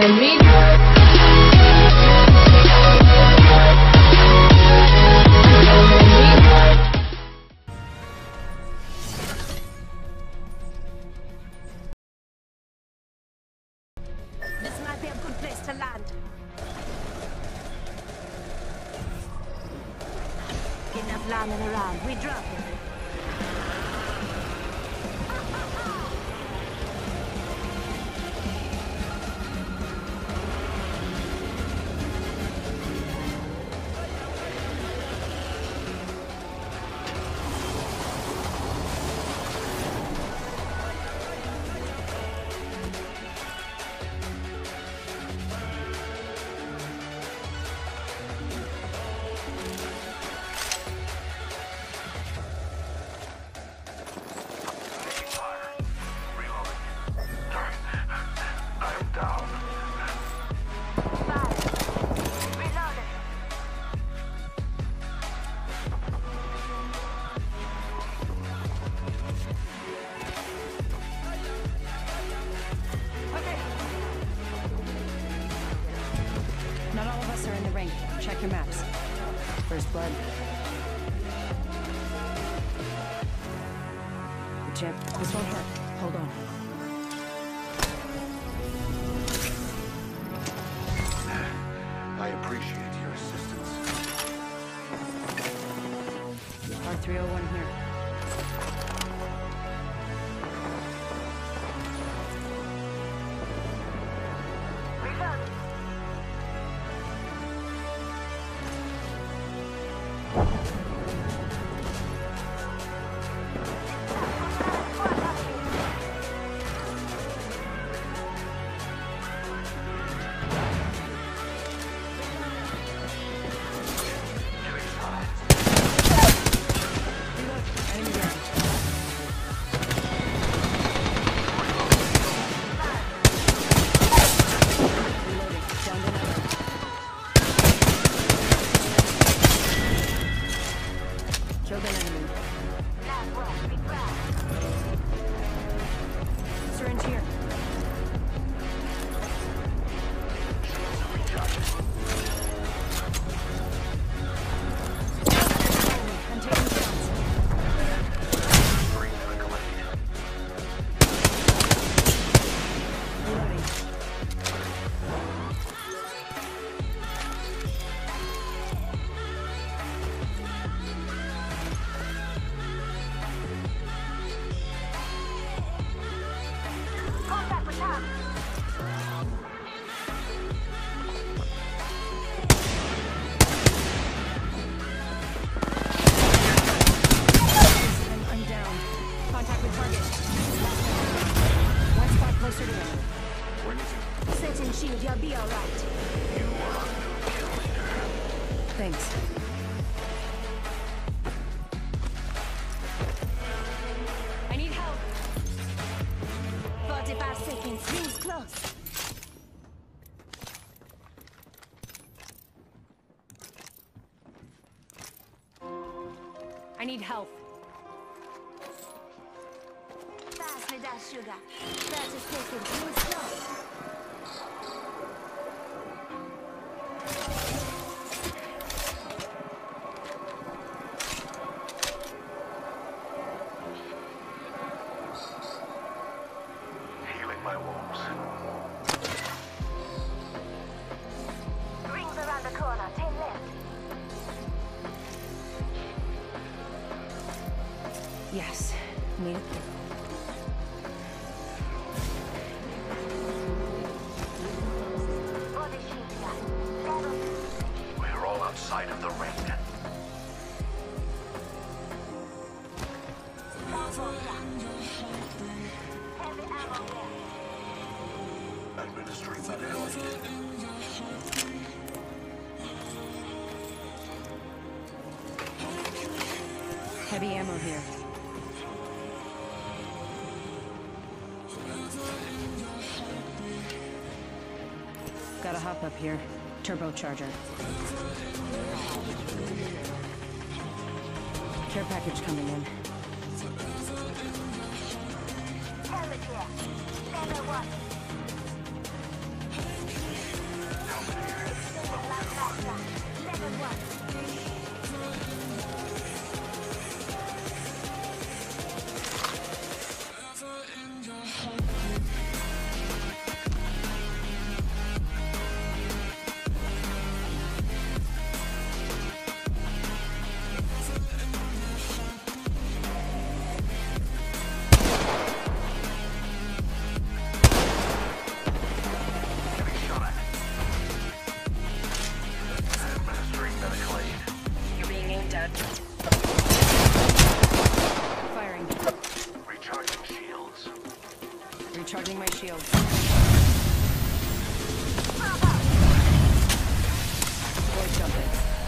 Enough lambing around. We drop it. Not all of us are in the ring. Check your maps. First blood. Chip, this won't hurt. Hold on. I appreciate your assistance. R301 here. Killed an enemy. Syringe here. I'm taking shots. Reloading. Contact with Tom. I'm down. Contact with target. One spot closer to him. Setting shield, you'll be alright. Thanks. I need help. 45 seconds. Rings close. I need help. Pass me that sugar. 30 seconds. Rings close. Healing my wounds. Rings around the corner. 10 left. Yes. Need it. Body shield gun. Level. We're all outside of the ring. Heavy ammo there. Administering medical aid. Heavy ammo here. Gotta hop up here. Turbocharger. Care package coming in. Helmet here. Level 1. shields. Boy jumping.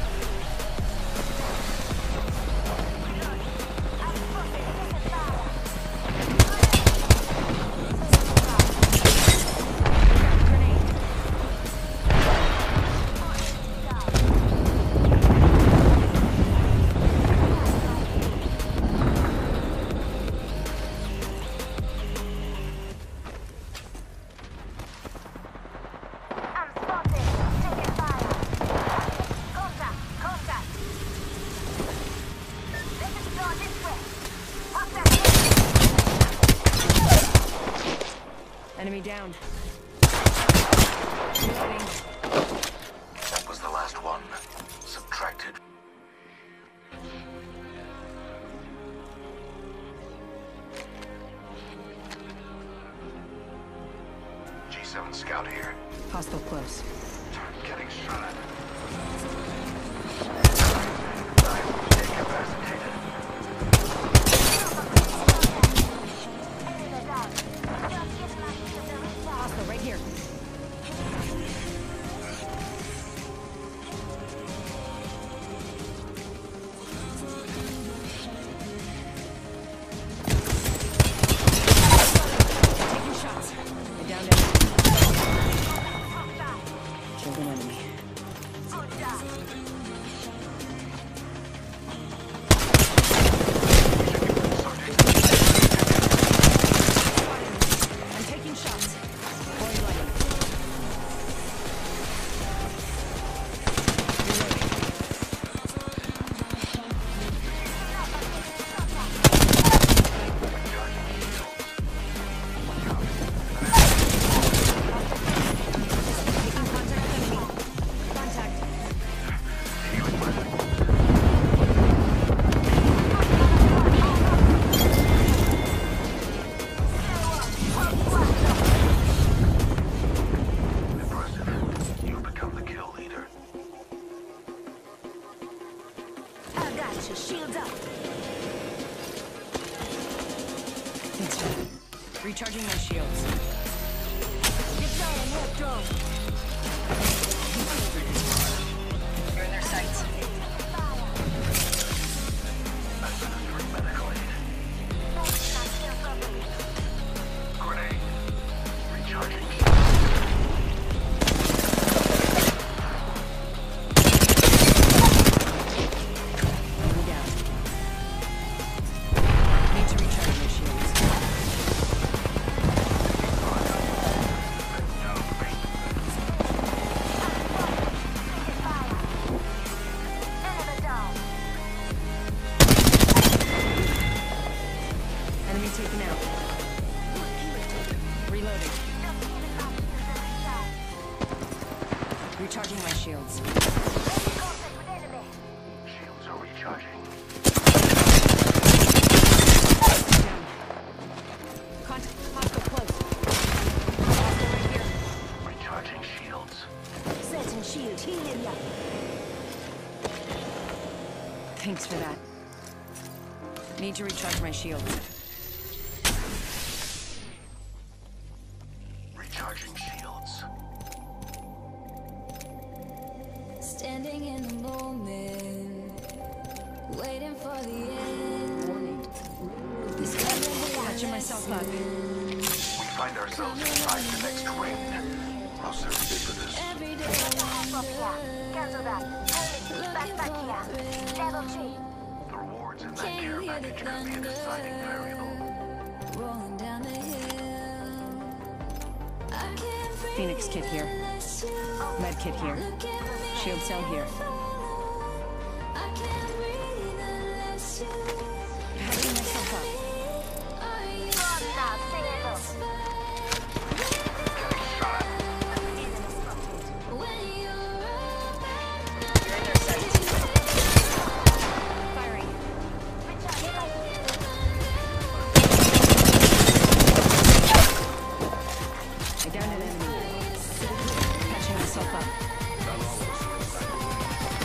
Enemy down. Reloading. That was the last one. Subtracted. G7 scout here. Hostile close. Getting shot at. I'm incapacitated. Hostile right here. Taking shots. I downed enemy. Killed an enemy. I'm taking shots. Boy lighting. Taking contact with enemy. Contact. Impressive. You've become the kill leader. I got you. Shields up. Thanks, Jen. Recharging my shields. Deploying warp drone. You're in their sights. Administering medical aid. Grenade. Recharging. Enemy down. Need to recharge my shields. Enemy taken out. Reloading. Recharging my shields. Shields are recharging. Down. Contact. Hostile close. Hostile right here. Recharging shields. Setting shield. Healing ya. Thanks for that. Need to recharge my shields. Recharging shields. Standing in the moment, waiting for the end. Warning. Catching myself up. We find ourselves inside the next ring. I'll serve you for this. Every day Cancel that. Back here. Level 3. The rewards in that care package could be a deciding variable. rolling down the hill. I can't breathe Phoenix kit here. unless you Med kit here. look at me. Shield cell here. I can't breathe unless you Patching myself up. are you when you're Firing. I downed an enemy. Patching myself up.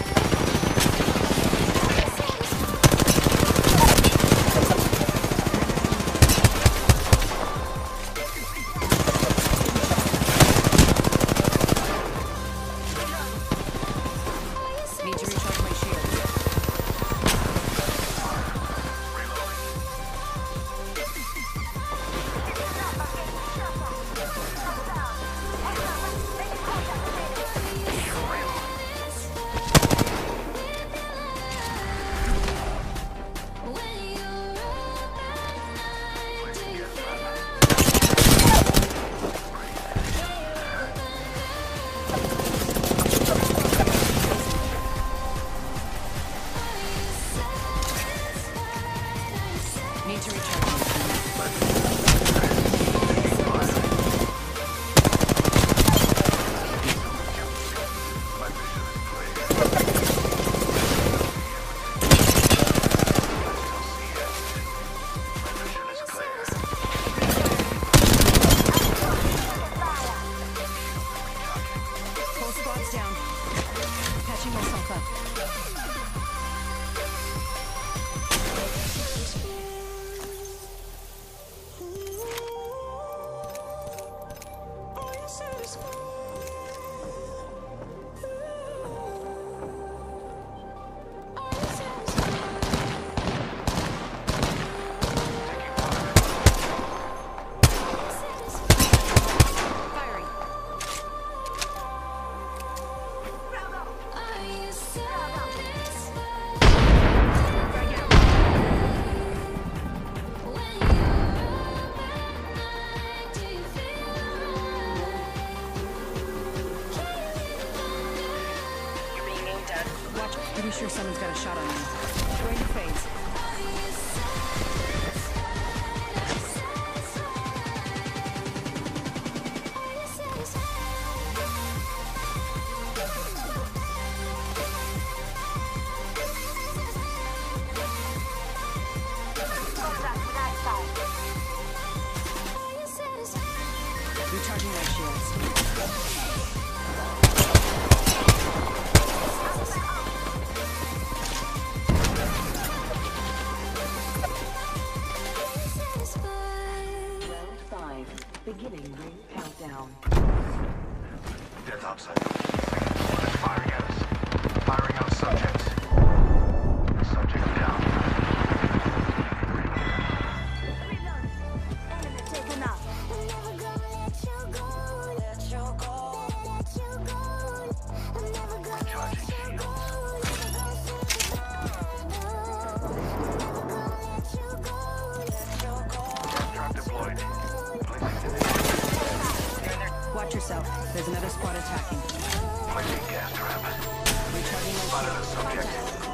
Pretty sure someone's got a shot on you. Throwing your phase. Recharging my shields. Round 5. Beginning ring countdown. Death outside. Firing at us. Firing on subjects. Subject down. Reload. Enemy taken out. I'm never gonna let you go. Let you go. Let you go. I'm never gonna Recharging shields. Gas trap deployed. Placing Watch yourself. There's another squad attacking. placing gas trap. Recharging my Spotted a subject.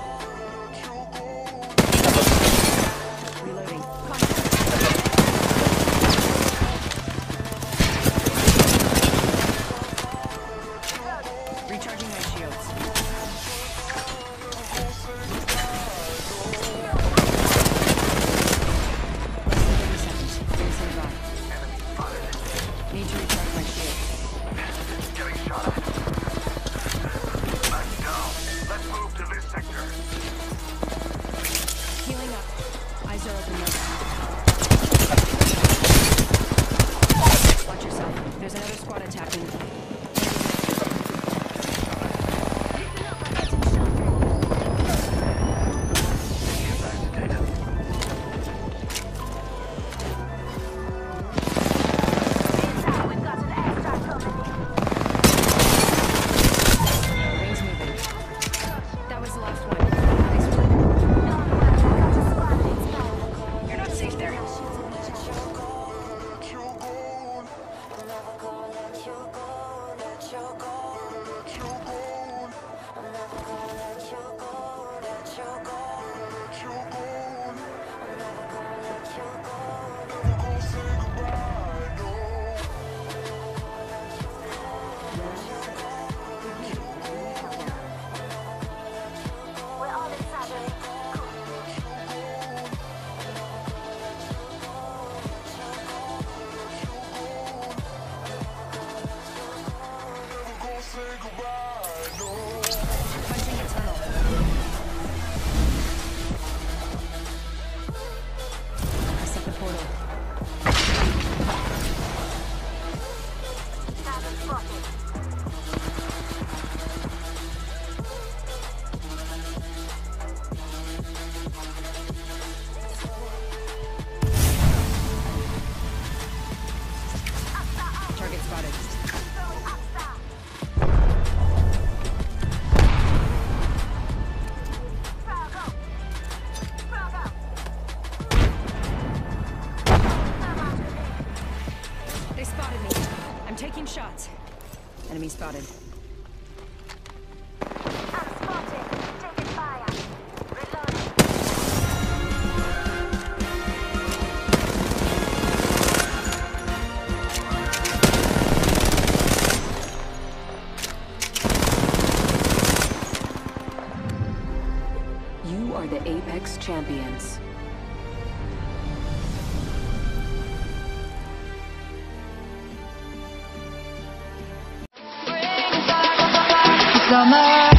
reloading. Recharging my shields. Less than 30 seconds. Very safe by. Enemy spotted. Need to recharge my shields. Getting shot at. Back down. Let's move to this sector. Healing up. Eyes are open now. Watch yourself. There's another squad attacking. Incapacitated. We've got an extra coming in. Rings moving. That was the last one. Nice work. You're not safe there. We're all inside the ring. Punching a tunnel. I set the portal. Target spotted. Target spotted. Throwing up star. Frog out. Frog out. Come on, baby. They spotted me. I'm taking shots. Enemy spotted. I'm spotted. Taking fire. Reloading. You are the Apex Champions. Summer